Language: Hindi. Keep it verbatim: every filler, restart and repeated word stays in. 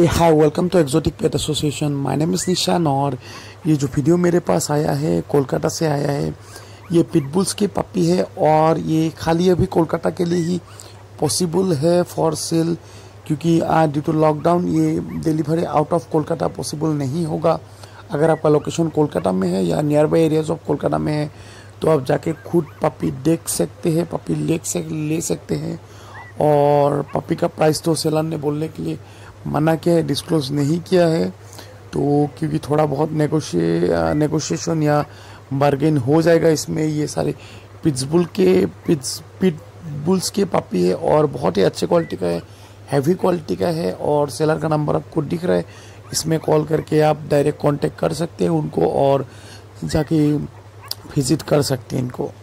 A hi welcome to exotic pet association. My name is Nishan और ये जो वीडियो मेरे पास आया है कोलकाता से आया है। ये पिटबुल्स की पपी है और ये खाली अभी कोलकाता के लिए ही पॉसिबल है फॉर सेल, क्योंकि ड्यू टू लॉकडाउन ये delivery out of Kolkata possible नहीं होगा। अगर आपका लोकेशन कोलकाता में है या nearby areas of Kolkata में है तो आप जाके खुद पपी देख सकते हैं, पपी ले सक ले सकते हैं। और पपी का प्राइस तो सेलर ने बोलने के लिए मना किया है, डिस्क्लोज नहीं किया है, तो क्योंकि थोड़ा बहुत नेगोशिए नेगोशिएशन या बार्गेन हो जाएगा इसमें। ये सारे पिट्सबुल के पिट्स पिटबुल्स के पपी है और बहुत ही अच्छे क्वालिटी का है, हैवी क्वालिटी का है। और सेलर का नंबर आपको दिख रहा है, इसमें कॉल करके आप डायरेक्ट कांटेक्ट कर सकते हैं उनको और जाके विजिट कर सकते हैं इनको।